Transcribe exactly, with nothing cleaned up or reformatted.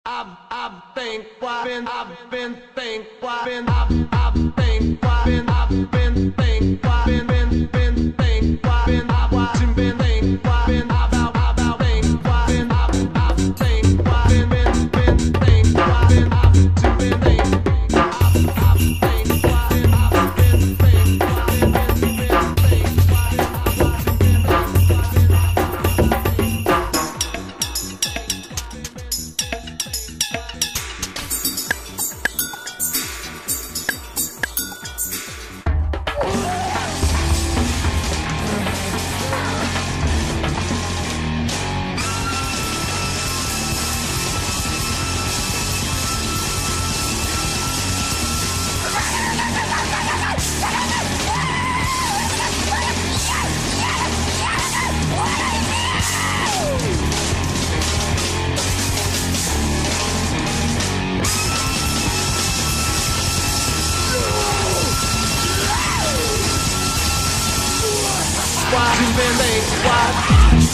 I've I've think why been I've been think why been I've I've think why been I've been think why been been been think why been I've watching been think why been I've I've I've think why been I've I've think why been been been think why been I've been think I've I've think why been I've been think why been been been think why been I've watching been think why been why you been think why